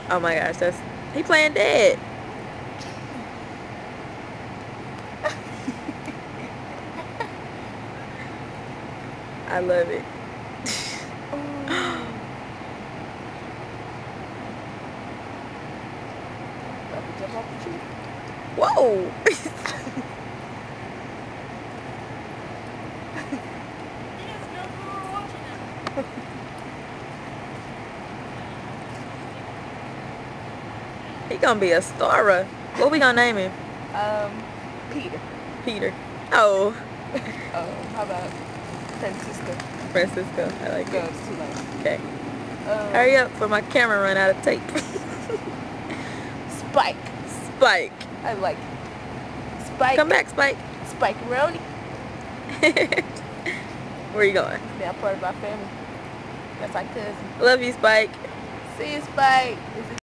Oh my gosh, he playing dead. I love it. Whoa! He gonna be a star. What we gonna name him? Peter. Peter. Oh. How about Francisco? Francisco. I like No, it. it's too late. Okay. Hurry up for my camera run out of tape. Spike. Spike. I like it. Spike. Come back, Spike. Spike-a-roni. Where you going? Now part of my family. That's my cousin. Love you, Spike. See you, Spike.